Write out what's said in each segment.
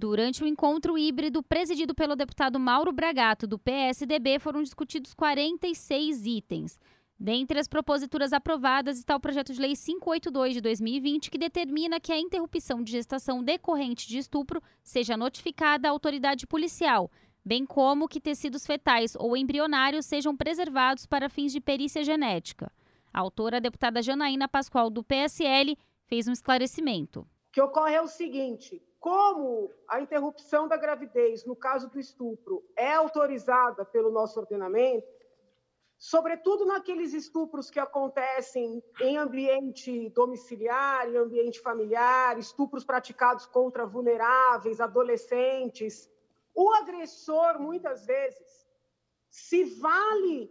Durante o encontro híbrido presidido pelo deputado Mauro Bragato, do PSDB, foram discutidos 46 itens. Dentre as proposituras aprovadas está o projeto de lei 582 de 2020, que determina que a interrupção de gestação decorrente de estupro seja notificada à autoridade policial, bem como que tecidos fetais ou embrionários sejam preservados para fins de perícia genética. A autora, a deputada Janaína Pascoal, do PSL, fez um esclarecimento. O que ocorre é o seguinte: como a interrupção da gravidez, no caso do estupro, é autorizada pelo nosso ordenamento, sobretudo naqueles estupros que acontecem em ambiente domiciliar, em ambiente familiar, estupros praticados contra vulneráveis, adolescentes, o agressor, muitas vezes, se vale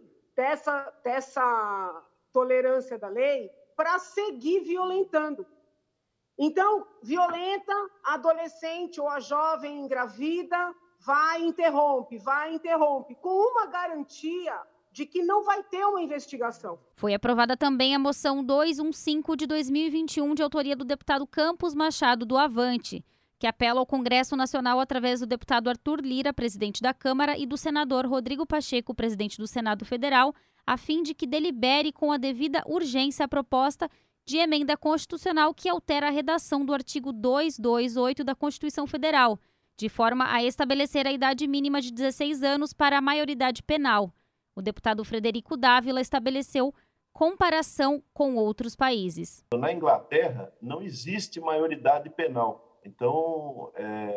dessa tolerância da lei para seguir violentando. Então, violenta, a adolescente ou a jovem engravida, vai e interrompe, com uma garantia de que não vai ter uma investigação. Foi aprovada também a moção 215 de 2021, de autoria do deputado Campos Machado, do Avante, que apela ao Congresso Nacional através do deputado Arthur Lira, presidente da Câmara, e do senador Rodrigo Pacheco, presidente do Senado Federal, a fim de que delibere com a devida urgência a proposta de emenda constitucional que altera a redação do artigo 228 da Constituição Federal, de forma a estabelecer a idade mínima de 16 anos para a maioridade penal. O deputado Frederico Dávila estabeleceu comparação com outros países. Na Inglaterra, não existe maioridade penal. Então,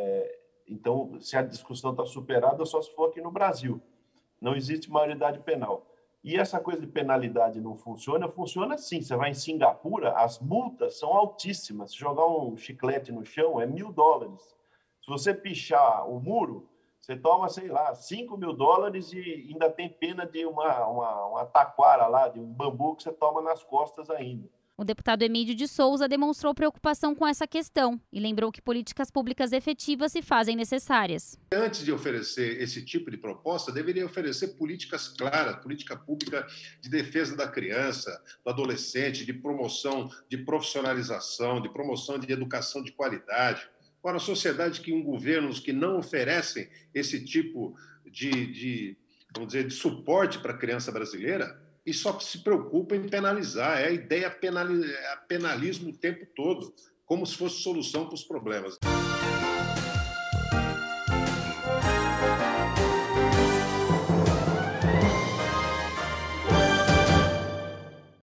se a discussão está superada, só se for aqui no Brasil. Não existe maioridade penal. E essa coisa de penalidade não funciona? Funciona sim. Você vai em Singapura, as multas são altíssimas. Se jogar um chiclete no chão, é $1.000. Se você pichar o muro, você toma, sei lá, $5.000 e ainda tem pena de uma taquara lá, de um bambu que você toma nas costas ainda. O deputado Emílio de Souza demonstrou preocupação com essa questão e lembrou que políticas públicas efetivas se fazem necessárias. Antes de oferecer esse tipo de proposta, deveria oferecer políticas claras, política pública de defesa da criança, do adolescente, de promoção, de profissionalização, de promoção de educação de qualidade. Para a sociedade que governos que não oferecem esse tipo de suporte para a criança brasileira, e só se preocupa em penalizar. A ideia penalismo o tempo todo, como se fosse solução para os problemas.